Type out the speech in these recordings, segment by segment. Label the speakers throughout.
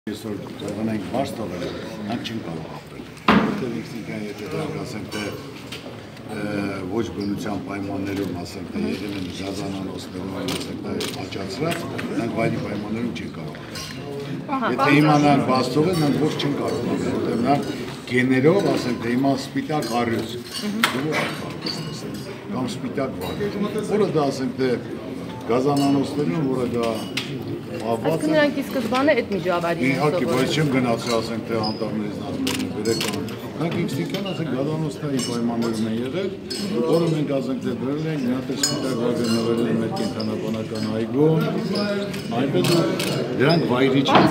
Speaker 1: Այսօր թողնենք բաց տվել, մենք չենք կարող ապրել։ Որտեղ ինքնիկան եթե դրանք ասենք թե ոչ բնության պայմաններում ասենք թե եղել են գազանանոցներում, ասենք թե աճացրած, մենք վայրի պայմաններում չենք կարող ապրել։ Եթե իմանանք բաց թողել, մենք ոչ չենք կարող ապրել, որտեղ նրանք գեներով ասենք թե հիմա սպիտակ առյուծ, կամ սպիտակ վարդ, որը դա ասենք թե գազանանոցներում, որը դա
Speaker 2: Այսինքն նրանք ի սկզբանե այդ միջավայրին են
Speaker 1: Իհարկե, բայց չեմ գնացել ասենք թե անտառներից նացվել բերեկան։ Նրանք ինստինկտիվ ասենք գազանոցների պայմաններում են եղել, որը մենք ասենք թե դրել ենք, մի հատ սպիտակ վագը նվերել են մեր կենտրոնական այգում, այնպես դրանք վայրի չեն։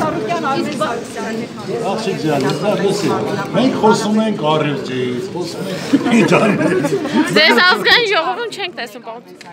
Speaker 1: Աղջիկ ջան, մենք խոսում ենք առյուծից, խոսում ենք իդանից։
Speaker 2: Ձեզ ազգային ժողովում չենք տեսնում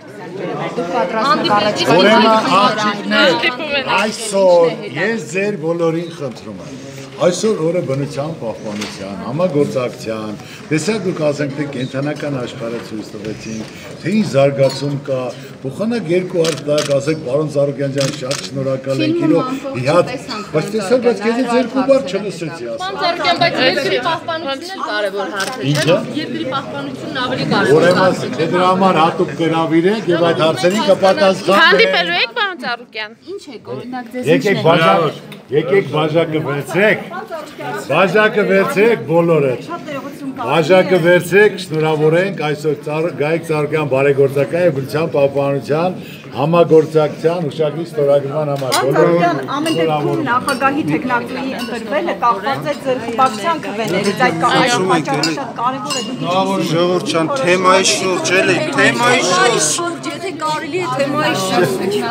Speaker 1: Այսօր ես ձեր բոլորին խնդրում եմ այսօր օրը բնության պահպանության, համագործակցության, տեսակ դուք ասենք թե կենտրոնական աշխարհը ցույց տվեցինք, թե ինչ զարգացում կա, փոխանակ երկու հարց դակ ասեք պարոն Զարուկյան ջան շատ շնորհակալ ենք իրո իհատ, բայց տեսակ բայց քեզից երկու բառ չլսեցի ասա։
Speaker 2: Պարոն Զարուկյան, բայց երկրի պահպանությունն էլ կարևոր հարց է, չէ՞։ Երկրի պահպանությունն ավելի կարևոր է։
Speaker 1: Ուրեմն դե դրա համար հատուկ գրավիրենք եւ այդ հարցերին կպատասխանենք։
Speaker 2: Հանդիպելու եք պարոն Զարուկյան։
Speaker 3: Ինչ է օրինակ ձեզ
Speaker 1: Եկեք բաժակը վերցրեք, բաժակը վերցրեք բոլորդ, բաժակը վերցրեք, շնորհավորենք այսօր Գայիկ Ծառուկյան բարեգործական եւ բնության պահպանության համագործակցության ուշագրի ստորագրման համար։
Speaker 4: Ծառուկյան ամեն դեպքում նախագահի տեխնատուի ընտրվելը կախված է ձեր խմբակցության քվեներից, այդ կամայում պատճառը շատ կարևոր է։
Speaker 5: Ժողովուրդ ջան, թեմայի շուրջ էլի, թեմայի շուրջ,
Speaker 3: եթե կարելի է թեմայի շուրջ։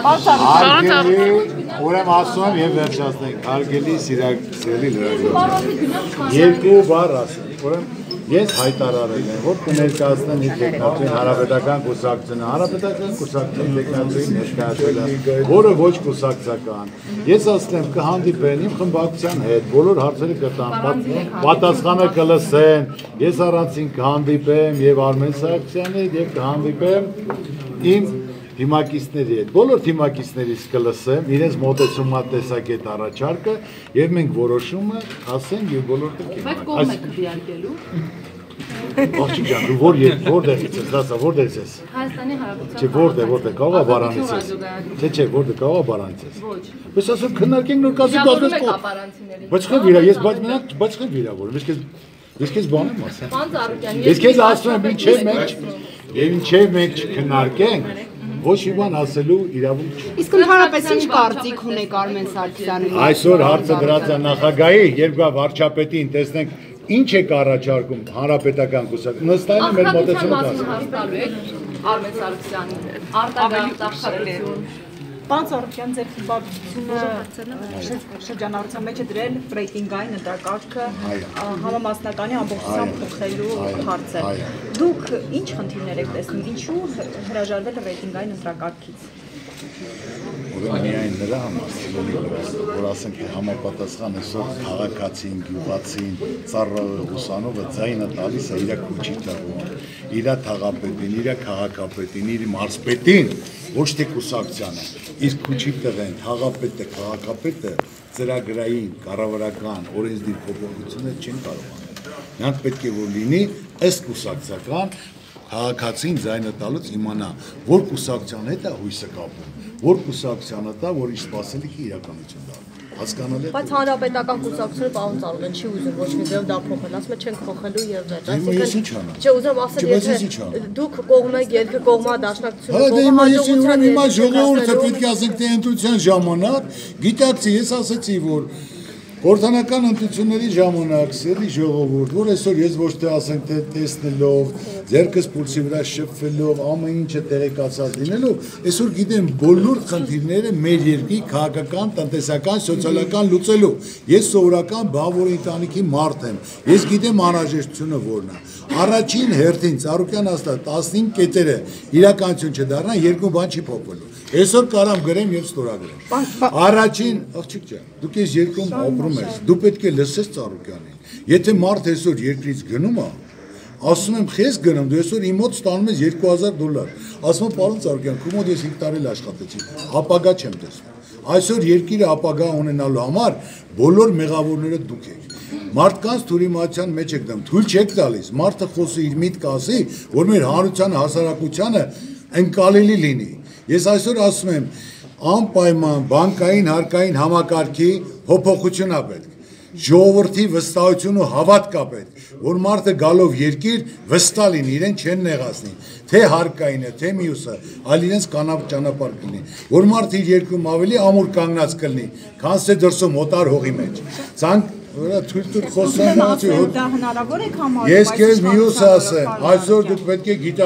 Speaker 1: Ուրեմն ասում եմ եւ վերջացնենք, հարգելի սիրելի լրագրող։ Երկու բառ ասեմ, ուրեմն ես հայտարարել եմ, որ կներկայացնեմ իր տեխնատուին հանրապետական կուսակցության տեխնատուին ներկայացրել, որը ոչ կուսակցական։ Ես ասել եմ կհանդիպեն իմ խմբակցության հետ, բոլոր հարցերը կտան, պատասխանը կլսեն, ես առանցին կհանդիպեմ եւ Արմեն Սարգսյանի հետ եւ կհանդիպեմ իմ թիմակիցների հետ, բոլոր թիմակիցներից կլսեմ, իրենց մոտեցումա տեսակետ առաջարկը եւ մենք որոշումը ասենք եւ բոլորը կիմանանք։
Speaker 3: Բայց կողմ եք դիարկելու։
Speaker 1: Աղջիկ ջան, դու որտեղից ես, դասա որտեղից ես։
Speaker 3: Հայաստանի Հանրապետության։
Speaker 1: Չէ, որտեղ կարող է բարանից ես։ Չէ, որտեղ կարող է բարանից ես։
Speaker 3: Ոչ։
Speaker 1: Բայց ասում քննարկենք նոր կազմի Բայց խը վիրա, ես բայց խը վիրավորում, ես քեզ բան եմ ասում։
Speaker 3: Պարոն Զարուկյան,
Speaker 1: Ես քեզ ասում եմ, ինչեւ մենք չքննարկենք, ոչ մի բան ասելու իրավունք չունի։
Speaker 4: Իսկ ընդհանրապես ինչ կարծիք ունեք Արմեն Սարգսյանի։
Speaker 1: Այսօր հարցը դրած է նախագահի, երբ գա վարչապետին, տեսնենք ինչ է կառաջարկում հանրապետական կուսակցություն։ Նստային մեր մոտեցումը կա։
Speaker 3: Արմեն Սարգսյանի արտագաղթախություն։
Speaker 4: Պարոն Զարուկյան, ձեր խմբակցությունը շրջանառության մեջ է դրել ռեյտինգային ընտրակարգը համամասնականի ամբողջությամբ փոխելու հարցը։ Դուք ինչ խնդիրներ եք տեսնում, ինչու հրաժարվել ռեյտինգային ընտրակարգից։
Speaker 1: Ուրեմն միայն նրա համար, որ ասենք համապատասխան այսօր քաղաքացին, գյուղացին, ծառայողը, ուսանողը ձայնը տալիս է իր քուչի տղուն, իր թաղապետին, իր քաղաքապետին, իր մարզպետին, ոչ թե կուսակցությանը, իսկ քուչի տղեն, թաղապետը, քաղաքապետը ծրագրային, կառավարական, օրենսդիր փոփոխություններ չեն կարող անել։ Նրանք պետք է որ լինի ըստ կուսակցական քաղաքացին ձայնը տալուց իմանա, որ կուսակցության հետ է հույսը կապում, որ կուսակցությանը տա, որ իր սպասելիքը իրականություն դառնա։ Հասկանալի է։
Speaker 2: Բայց հանրապետական կուսակցությունը պարոն Ծառուկյան չի ուզում ոչ մի ձև դա փոխել, ասում է չենք փոխելու եւ վերջ։
Speaker 1: Այսինքն
Speaker 2: չէ, ուզում ասել, եթե դուք կողմ եք երկրի կողմա
Speaker 1: դաշնակցությունը հիմա ժողովուրդը պետք է ասենք թե ընտրության ժամանակ գիտակցի, ես ասացի, որ Խորհրդանական ընտրությունների ժամանակ սիրելի ժողովուրդ, որ այսօր ես ոչ թե ասենք թե տեսնելով, ձեռքս փուլսի վրա շփվելով, ամեն ինչը տեղեկացած լինելով, այսօր գիտեմ բոլոր խնդիրները մեր երկրի քաղաքական, տնտեսական, սոցիալական լուծելու։ Ես սովորական բանվոր ընտանիքի մարդ եմ։ Ես գիտեմ անհրաժեշտությունը որն է։ Առաջին հերթին Ծառուկյան ասա 15 կետերը իրականություն չդառնան, երկու բան չի փոխվելու։ Այսօր կարամ գրեմ եւ ստորագրեմ։ Առաջին, աղջիկ ջան, դուք ես երկրում ապրում ես, դու պետք է լսես Ծառուկյանին։ Եթե մարդ այսօր երկրից գնում է, ասում եմ խես գնում, դու այսօր իմ մոտ ստանում ես $2000։ Ասում եմ պարոն Ծառուկյան, քո մոտ ես 5 տարի աշխատեցի, ապագա չեմ տեսնում։ Այսօր երկիրը ապագա ունենալու համար բոլոր մեղավորները դուք եք։ Մարդկանց թուրիմացիան մեջ եք դեմ, թույլ չեք տալիս, մարդը խոսի իր միտքը ասի, որ մեր հանրությանը, հասարակությանը ընկալելի լինի։ Ես այսօր ասում եմ, անպայման բանկային հարկային համակարգի փոփոխություն է պետք։ Ժողովրդի վստահություն ու հավատք է պետք, որ մարդը գալով երկիր վստահ լինի, իրեն չեն նեղացնի, թե հարկային է, թե մյուսը, այլ իրենց կանապ ճանապարհ կլինի, որ մարդը իր երկրում ավելի ամուր կանգնած կլինի, քան թե դրսում օտար հողի մեջ։ Ցանկ թույլ խոսանացի։
Speaker 4: Դա հնարավոր է համարում։
Speaker 1: Ես քեզ մյուս ասեմ, այսօր դուք պետք է